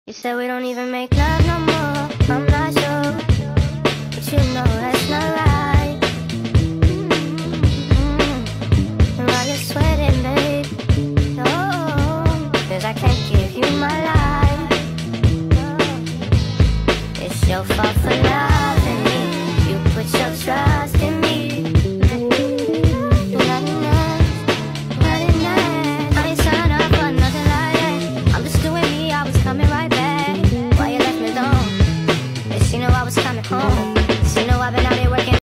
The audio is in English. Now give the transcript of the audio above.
You said we don't even make love no more. I'm not sure, but you know that's not right. And while you're sweating, babe, oh, 'cause I can't give you my life. It's your fault for now.